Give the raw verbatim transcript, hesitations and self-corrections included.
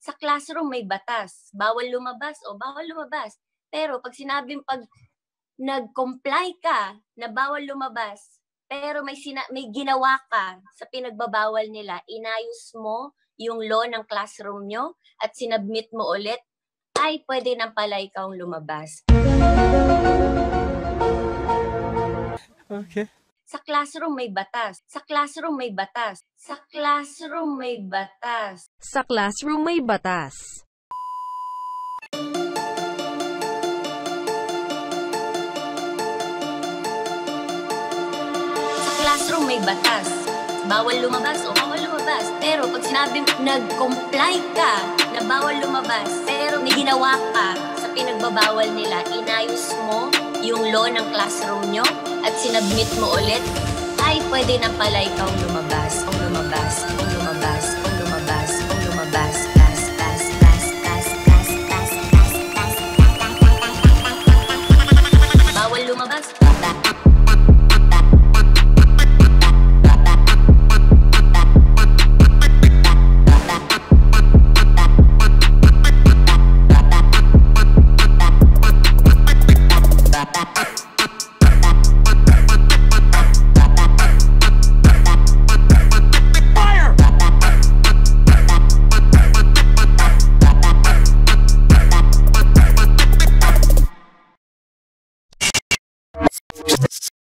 Sa classroom may batas, bawal lumabas o bawal lumabas. Pero 'pag sinabing 'pag nag-comply ka na bawal lumabas, pero may sina may ginawa ka sa pinagbabawal nila, inayos mo yung law ng classroom niyo at sinubmit mo ulit, ay puwede na pala ikawng lumabas. Okay. Sa classroom may batas, sa classroom may batas, sa classroom may batas. Sa classroom may batas. Sa classroom may batas, bawal lumabas o bawal lumabas. Pero 'pag sinabing nag-comply ka na bawal lumabas, pero may ginawa ka sa pinagbabawal nila, inayos mo yung law ng classroom nyo at sinubmit mo ulit, ay pwede na pala ikaw lumabas o lumabas.